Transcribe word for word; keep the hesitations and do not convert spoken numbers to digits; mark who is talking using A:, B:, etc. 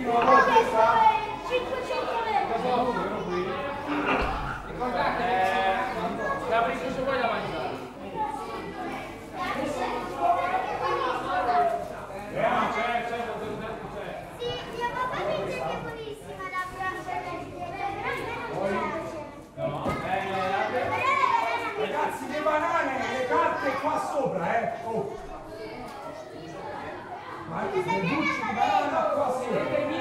A: l'ultima volta qua.
B: cinquecento euro.
C: Ricordate, la presa su voi da mangiare.
A: Eh, ma c'è, c'è, c'è.
B: Sì, mio papà dice che è buonissima la
A: No, eh, ragazzi, le banane, le carte qua sopra, eh. Oh. Ma le bucce di banana qua sopra.